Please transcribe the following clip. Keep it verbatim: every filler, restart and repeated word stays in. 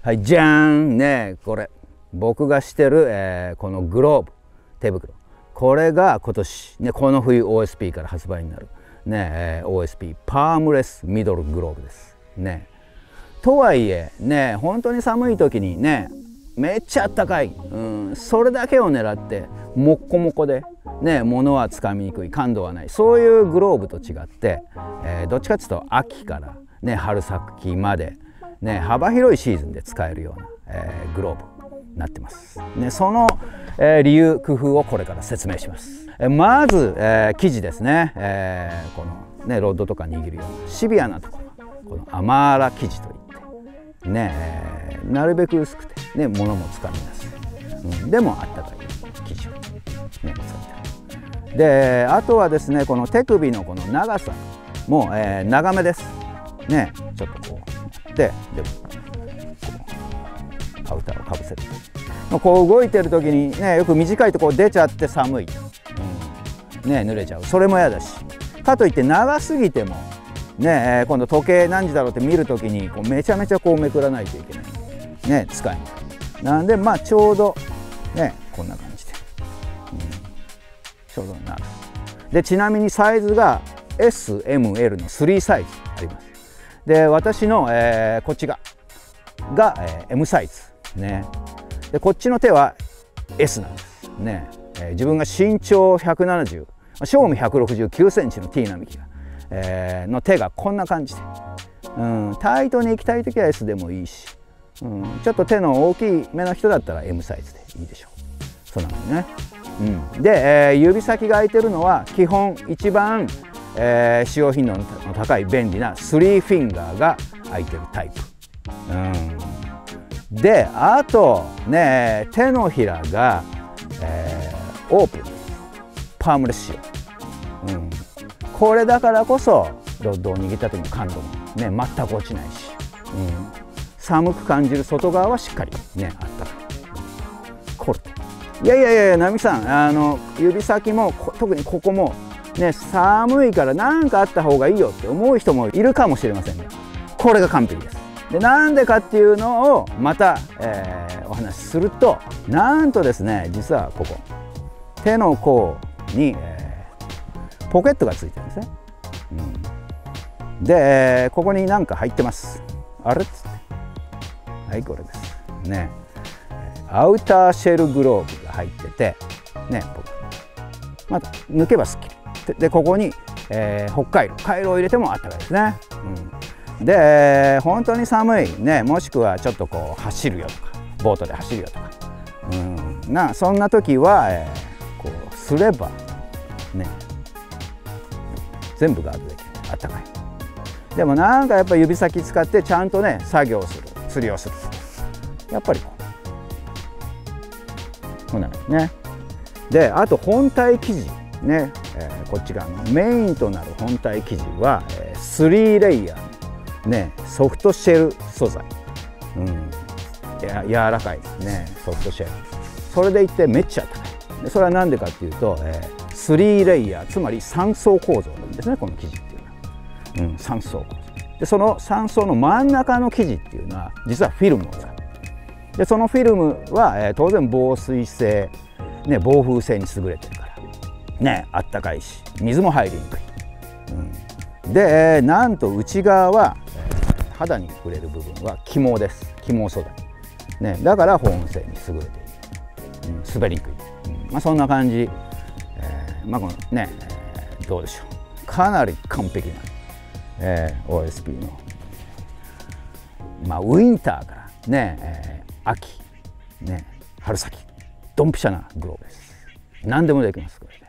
はい、じゃーんね、これ僕がしてる、えー、このグローブ手袋、これが今年、ね、この冬 オーエスピー から発売になる、ねえー、オーエスピー パームレスミドルグローブですね。とはいえね、本当に寒い時にね、めっちゃあったかい、うん、それだけを狙ってもっこもこでね、物はつかみにくい、感度はない、そういうグローブと違って、えー、どっちかっていうと秋からね春先までね、幅広いシーズンで使えるような、えー、グローブになってます。ね、その、えー、理由工夫をこれから説明します。えー、まず、えー、生地ですね、えー、このねロッドとか握るようなシビアなところ、このアマーラ生地といってね、えー、なるべく薄くてね物もつかみやすい、うん、でもあったかい生地をね使ってる。であとはですね、この手首のこの長さも、えー、長めですね。ちょっとこうででアウターをかぶせる、こう動いてる時にねよく短いとこう出ちゃって寒い、うん、ね濡れちゃう、それも嫌だし、かといって長すぎてもね、えー、今度時計何時だろうって見る時にこうめちゃめちゃこうめくらないといけないね、使いにくい。なんでまあちょうどねこんな感じで、うん、ちょうど長さで、ちなみにサイズが エスエムエル のスリーサイズあります。で私の、えー、こっちがが、えー、エム サイズね。でこっちの手は エス なんですね。えー、自分が身長ひゃくななじゅう、正味ひゃくろくじゅうきゅうセンチの T 並木が、えー、の手がこんな感じで、うん、タイトに行きたい時は エス でもいいし、うん、ちょっと手の大きい目の人だったら エム サイズでいいでしょう。そうなんですね。うん、で、えー、指先が空いてるのは基本一番、えー、使用頻度の高い便利なスリーフィンガーが空いてるタイプ。うん、であとね手のひらが、えー、オープンパームレス仕様、うん、これだからこそロッドを握った時の感度もね全く落ちないし、うん、寒く感じる外側はしっかりねあったかい。これいやいやいや並木さん、あの指先も特にここもね寒いから何かあった方がいいよって思う人もいるかもしれませんが、これが完璧です。でなんでかっていうのをまた、えー、お話しすると、なんとですね実はここ手の甲に、えー、ポケットがついてるんですね。うん、で、えー、ここに何か入ってます。あれっつって、はいこれですね。アウターシェルグローブが入っててね、また抜けばすっきりで、ここに、えー、北海道カイロを入れてもあったかいですね。うん、で本当に寒いね、もしくはちょっとこう走るよとかボートで走るよとか、うん、なそんな時は、えー、こうすればね全部ガードできる、あったかい。でもなんかやっぱり指先使ってちゃんとね作業する、釣りをする、やっぱりこうこんなんですね。であと本体生地ね、えー、こっち側のメインとなる本体生地は、えー、スリーレイヤーね、ソフトシェル素材、うん、や柔らかいねソフトシェル、それでいってめっちゃ高い。でそれは何でかっていうと、えー、スリーレイヤー、つまりさん層構造なんですね、この生地っていうのは、うん、さん層構造で、そのさん層の真ん中の生地っていうのは実はフィルムを使う。でそのフィルムは、えー、当然防水性、ね、防風性に優れてるからね、あったかいし水も入りにくい。うん、で、えー、なんと内側は、えー、肌に触れる部分は起毛です。起毛素材、ね、だから保温性に優れている、うん、滑りにくい、うん、まあそんな感じ、えー、まあこのね、えー、どうでしょう、かなり完璧な、えー、オーエスピー の、まあ、ウィンターからね、えー秋、ね、春先、ドンピシャなグローブです。何でもできますこれ。